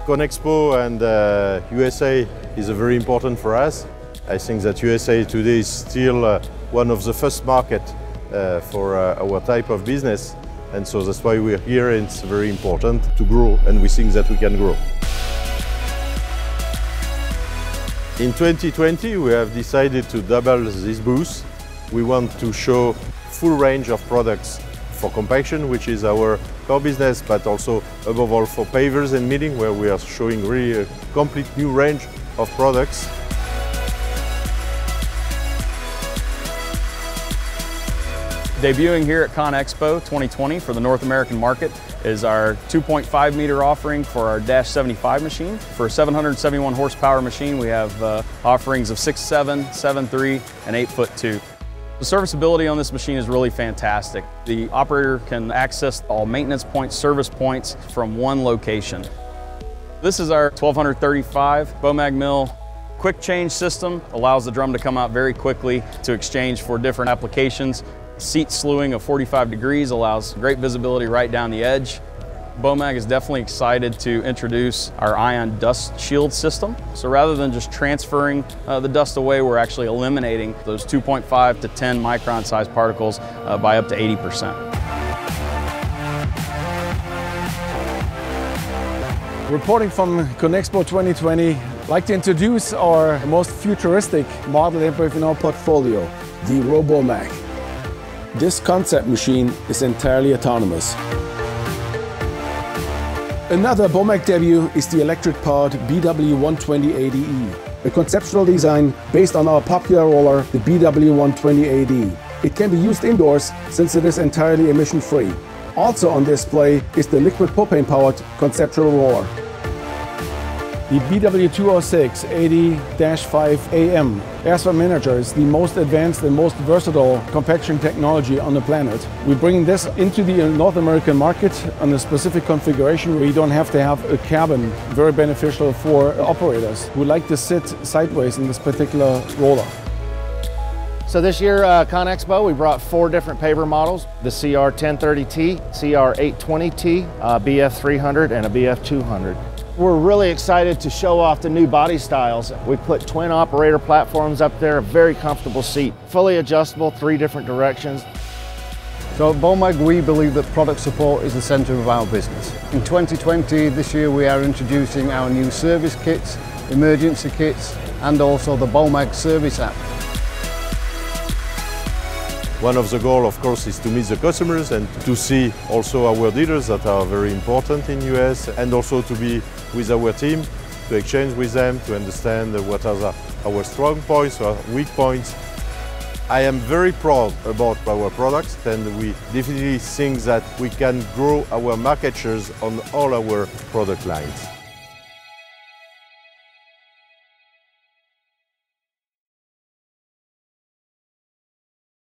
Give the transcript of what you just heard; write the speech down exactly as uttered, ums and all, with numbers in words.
CONEXPO and uh, U S A is uh, very important for us. I think that U S A today is still uh, one of the first market uh, for uh, our type of business, and so that's why we're here, and it's very important to grow, and we think that we can grow. In twenty twenty, we have decided to double this booth. We want to show full range of products for compaction, which is our core business, but also above all for pavers and milling, where we are showing really a complete new range of products. Debuting here at CONEXPO twenty twenty for the North American market is our two point five meter offering for our Dash seventy-five machine. For a seven hundred seventy-one horsepower machine, we have uh, offerings of six seven, seven three, and eight foot two. The serviceability on this machine is really fantastic. The operator can access all maintenance points, service points from one location. This is our twelve thirty-five Bomag mill. Quick change system allows the drum to come out very quickly to exchange for different applications. Seat slewing of forty-five degrees allows great visibility right down the edge. Bomag is definitely excited to introduce our ion dust shield system. So rather than just transferring uh, the dust away, we're actually eliminating those two point five to ten micron size particles uh, by up to eighty percent. Reporting from CONEXPO twenty twenty, I'd like to introduce our most futuristic model in our portfolio, the Bomag. This concept machine is entirely autonomous. Another Bomag debut is the electric-powered B W one twenty A D E, a conceptual design based on our popular roller, the B W one twenty A D. It can be used indoors since it is entirely emission-free. Also on display is the liquid propane-powered conceptual roller. The B W two oh six A D five A M Airstream Manager is the most advanced and most versatile compaction technology on the planet. We're bringing this into the North American market on a specific configuration where you don't have to have a cabin, very beneficial for operators who like to sit sideways in this particular roller. So this year, uh, CONEXPO, we brought four different paver models: the C R ten thirty T, C R eight twenty T, uh, B F three hundred, and a B F two hundred. We're really excited to show off the new body styles. We put twin operator platforms up there, a very comfortable seat, fully adjustable, three different directions. So at Bomag, we believe that product support is the centre of our business. In twenty twenty, this year, we are introducing our new service kits, emergency kits, and also the Bomag service app. One of the goals, of course, is to meet the customers and to see also our dealers that are very important in U S, and also to be with our team, to exchange with them, to understand what are the, our strong points, our weak points. I am very proud about our products, and we definitely think that we can grow our market shares on all our product lines.